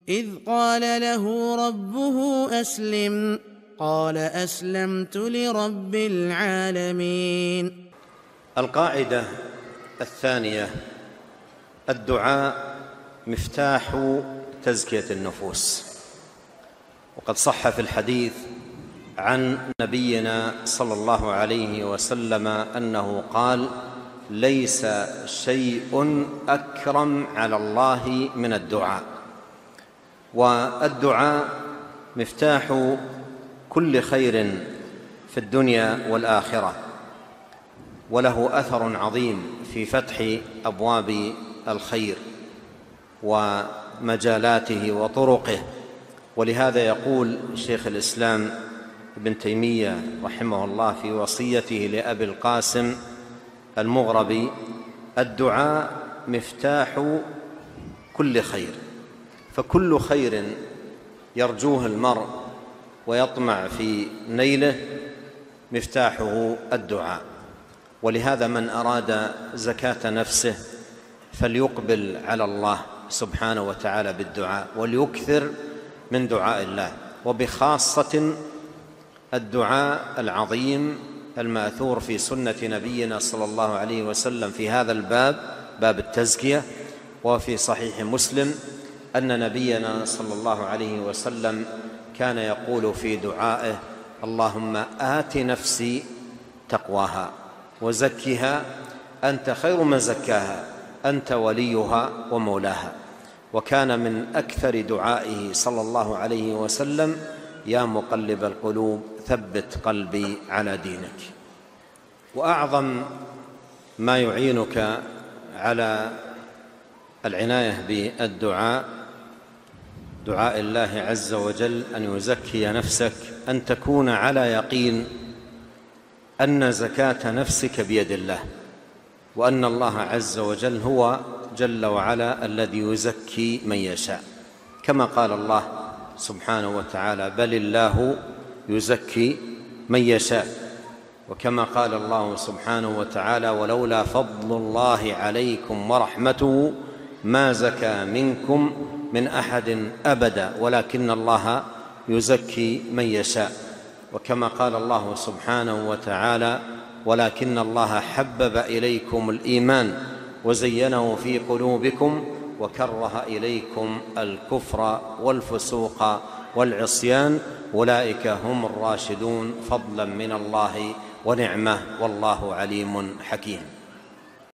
إذ قال له ربه أسلم قال أسلمت لرب العالمين. القاعدة الثانية: الدعاء مفتاح تزكية النفوس. وقد صح في الحديث عن نبينا صلى الله عليه وسلم أنه قال: ليس شيء أكرم على الله من الدعاء. والدعاء مفتاح كل خير في الدنيا والآخرة، وله أثر عظيم في فتح أبواب الخير ومجالاته وطرقه. ولهذا يقول شيخ الإسلام ابن تيمية رحمه الله في وصيته لأبي القاسم المغربي: الدعاء مفتاح كل خير. فكل خير يرجوه المرء ويطمع في نيله مفتاحه الدعاء. ولهذا من أراد زكاة نفسه فليقبل على الله سبحانه وتعالى بالدعاء، وليكثر من دعاء الله، وبخاصة الدعاء العظيم المأثور في سنة نبينا صلى الله عليه وسلم في هذا الباب، باب التزكية. وفي صحيح مسلم أن نبينا صلى الله عليه وسلم كان يقول في دعائه: اللهم آت نفسي تقواها وزكها أنت خير من زكاها أنت وليها ومولاها. وكان من أكثر دعائه صلى الله عليه وسلم: يا مقلب القلوب ثبت قلبي على دينك. وأعظم ما يعينك على العناية بالدعاء دعاء الله عز وجل أن يزكي نفسك، أن تكون على يقين أن زكاة نفسك بيد الله، وأن الله عز وجل هو جل وعلا الذي يزكي من يشاء، كما قال الله سبحانه وتعالى: بل الله يزكي من يشاء. وكما قال الله سبحانه وتعالى: ولولا فضل الله عليكم ورحمته ما زكى منكم من أحد أبدا ولكن الله يزكي من يشاء. وكما قال الله سبحانه وتعالى: ولكن الله حبب إليكم الإيمان وزينه في قلوبكم وكره إليكم الكفر والفسوق والعصيان أولئك هم الراشدون فضلا من الله ونعمة والله عليم حكيم.